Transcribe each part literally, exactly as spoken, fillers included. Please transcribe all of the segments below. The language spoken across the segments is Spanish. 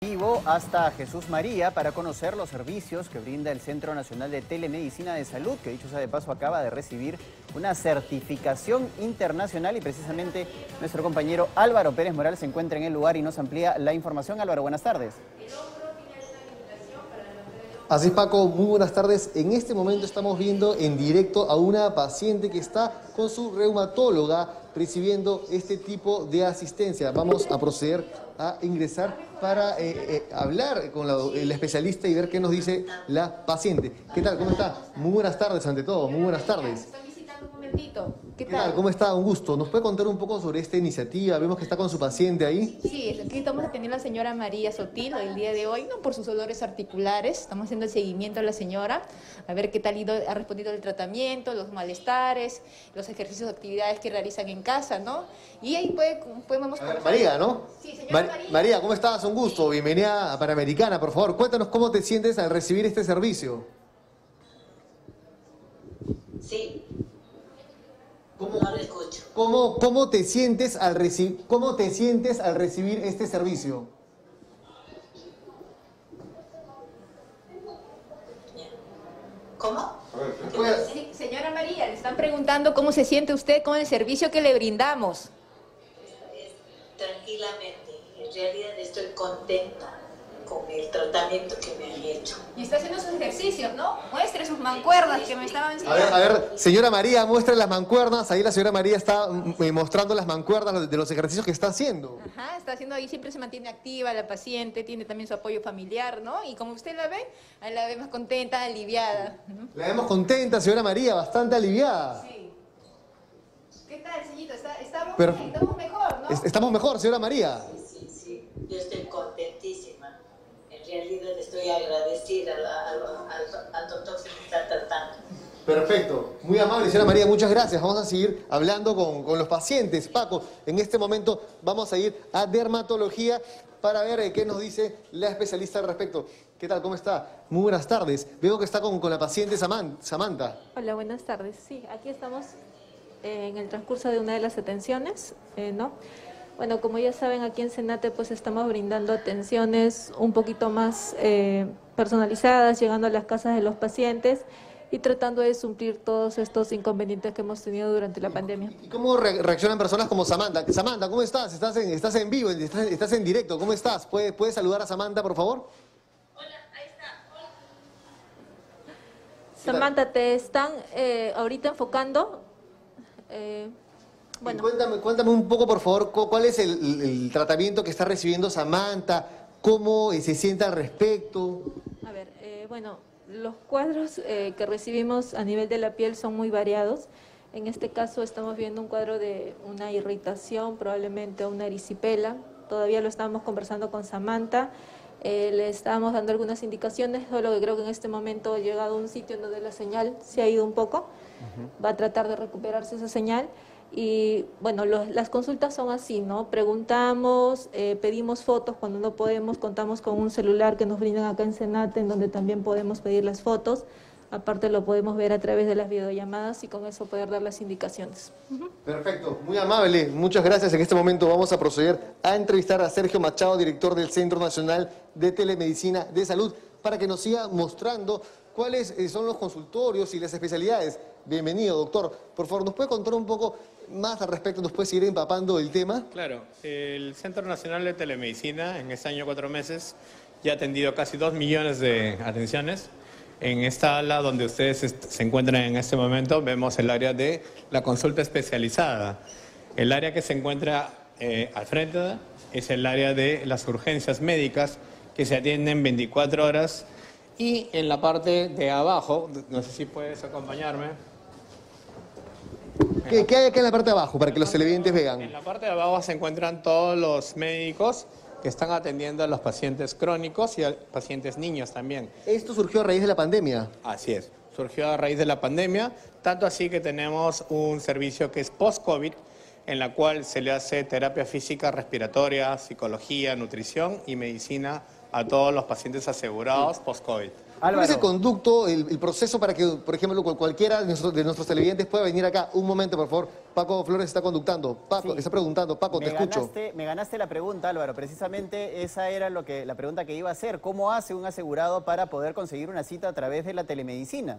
Vivo hasta Jesús María para conocer los servicios que brinda el Centro Nacional de Telemedicina de Salud, que dicho sea de paso acaba de recibir una certificación internacional, y precisamente nuestro compañero Álvaro Pérez Morales se encuentra en el lugar y nos amplía la información. Álvaro, buenas tardes. Así es, Paco, muy buenas tardes. En este momento estamos viendo en directo a una paciente que está con su reumatóloga recibiendo este tipo de asistencia. Vamos a proceder a ingresar para eh, eh, hablar con la, el especialista y ver qué nos dice la paciente. ¿Qué tal? ¿Cómo está? Muy buenas tardes, ante todo. Muy buenas tardes. Un momentito. ¿Qué, ¿Qué tal? tal? ¿Cómo está? Un gusto. ¿Nos puede contar un poco sobre esta iniciativa? Vemos que está con su paciente ahí. Sí, aquí estamos atendiendo a la señora María Sotil el día de hoy, no por sus dolores articulares. Estamos haciendo el seguimiento a la señora, a ver qué tal ido, ha respondido el tratamiento, los malestares, los ejercicios, actividades que realizan en casa, ¿no? Y ahí puede, podemos... A ver, María, ¿no? Sí, señora Mar María. María, ¿cómo estás? Un gusto. Bienvenida a Panamericana, por favor. Cuéntanos cómo te sientes al recibir este servicio. Sí. ¿Cómo, no lo escucho. ¿Cómo, cómo, te sientes al reci ¿Cómo te sientes al recibir este servicio? ¿Cómo? Sí, señora María, le están preguntando cómo se siente usted con el servicio que le brindamos. Tranquilamente, en realidad estoy contenta con el tratamiento que me han hecho. Y está haciendo sus ejercicios, ¿no? Muestre sus mancuernas que me estaban enseñando. A ver, a ver, señora María, muestre las mancuernas. Ahí la señora María está mm, mostrando las mancuernas de los ejercicios que está haciendo. Ajá, está haciendo ahí, siempre se mantiene activa la paciente, tiene también su apoyo familiar, ¿no? Y como usted la ve, ahí la ve más contenta, aliviada, ¿no? La vemos contenta, señora María, bastante aliviada. Sí. ¿Qué tal, señorita? Está, estamos, Pero, bien, estamos mejor, ¿no? Estamos mejor, señora María. Sí, sí, yo estoy contentísima. En realidad estoy agradecida al, al, al doctor que me está tratando. Perfecto, muy amable, señora María, muchas gracias. Vamos a seguir hablando con, con los pacientes. Paco, en este momento vamos a ir a dermatología para ver eh, qué nos dice la especialista al respecto. ¿Qué tal? ¿Cómo está? Muy buenas tardes. Veo que está con, con la paciente Samantha. Hola, buenas tardes. Sí, aquí estamos eh, en el transcurso de una de las atenciones, eh, ¿no? Bueno, como ya saben, aquí en Senate pues estamos brindando atenciones un poquito más eh, personalizadas, llegando a las casas de los pacientes y tratando de suplir todos estos inconvenientes que hemos tenido durante la pandemia. ¿Y cómo re reaccionan personas como Samantha? Samantha, ¿cómo estás? Estás en, estás en vivo, estás, estás en directo. ¿Cómo estás? ¿Puedes, ¿Puedes saludar a Samantha, por favor? Hola, ahí está. Hola. Samantha, te están eh, ahorita enfocando... Eh, Bueno. Cuéntame, cuéntame un poco, por favor, cuál es el, el tratamiento que está recibiendo Samantha, cómo se siente al respecto. A ver, eh, bueno, los cuadros eh, que recibimos a nivel de la piel son muy variados. En este caso estamos viendo un cuadro de una irritación, probablemente una erisipela. Todavía lo estamos conversando con Samantha. Eh, le estábamos dando algunas indicaciones, solo que creo que en este momento ha llegado a un sitio en donde la señal se ha ido un poco. Uh-huh. Va a tratar de recuperarse esa señal. Y bueno, los, las consultas son así, ¿no? Preguntamos, eh, pedimos fotos cuando no podemos, contamos con un celular que nos brindan acá en Senate, en donde también podemos pedir las fotos. Aparte lo podemos ver a través de las videollamadas y con eso poder dar las indicaciones. Uh-huh. Perfecto, muy amable, muchas gracias. En este momento vamos a proceder a entrevistar a Sergio Machado, director del Centro Nacional de Telemedicina de Salud, para que nos siga mostrando cuáles son los consultorios y las especialidades. Bienvenido, doctor. Por favor, ¿nos puede contar un poco más al respecto? ¿Nos puede seguir empapando el tema? Claro. El Centro Nacional de Telemedicina en este año cuatro meses ya ha atendido casi dos millones de atenciones. En esta ala donde ustedes se encuentran en este momento vemos el área de la consulta especializada. El área que se encuentra eh, al frente es el área de las urgencias médicas que se atienden veinticuatro horas. Y en la parte de abajo, no sé si puedes acompañarme. ¿Qué, ¿Qué hay acá en la parte de abajo para que los televidentes vean? En la parte de abajo se encuentran todos los médicos que están atendiendo a los pacientes crónicos y a pacientes niños también. ¿Esto surgió a raíz de la pandemia? Así es, surgió a raíz de la pandemia, tanto así que tenemos un servicio que es post-COVID, en la cual se le hace terapia física, respiratoria, psicología, nutrición y medicina a todos los pacientes asegurados post-COVID. ¿Cuál es el conducto, el, el proceso para que, por ejemplo, cualquiera de nuestros, de nuestros televidentes pueda venir acá? Un momento, por favor. Paco Flores está conductando. Paco, Sí. está preguntando. Paco, Me te escucho. ganaste, me ganaste la pregunta, Álvaro. Precisamente esa era lo que, la pregunta que iba a hacer. ¿Cómo hace un asegurado para poder conseguir una cita a través de la telemedicina?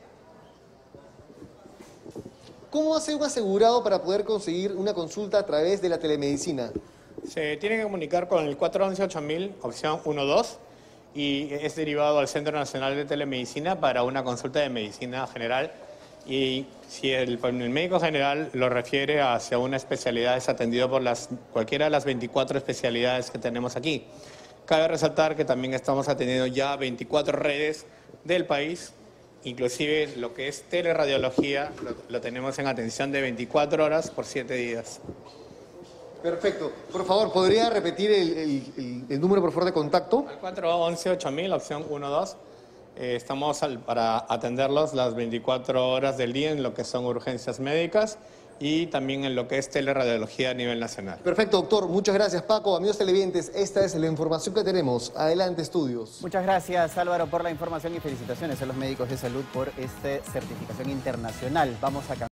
¿Cómo hace un asegurado para poder conseguir una consulta a través de la telemedicina? Se tiene que comunicar con el cuatro once ocho mil, opción uno dos, y es derivado al Centro Nacional de Telemedicina para una consulta de medicina general. Y si el, el médico general lo refiere hacia una especialidad, es atendido por las, cualquiera de las veinticuatro especialidades que tenemos aquí. Cabe resaltar que también estamos atendiendo ya veinticuatro redes del país, inclusive lo que es teleradiología lo, lo tenemos en atención de veinticuatro horas por siete días. Perfecto. Por favor, ¿podría repetir el, el, el, el número, por favor, de contacto? Al cuatro once ocho mil, opción uno dos. Eh, estamos al, para atenderlos las veinticuatro horas del día en lo que son urgencias médicas y también en lo que es teleradiología a nivel nacional. Perfecto, doctor. Muchas gracias, Paco. Amigos televidentes, esta es la información que tenemos. Adelante, estudios. Muchas gracias, Álvaro, por la información y felicitaciones a los médicos de salud por esta certificación internacional. Vamos a cambiar.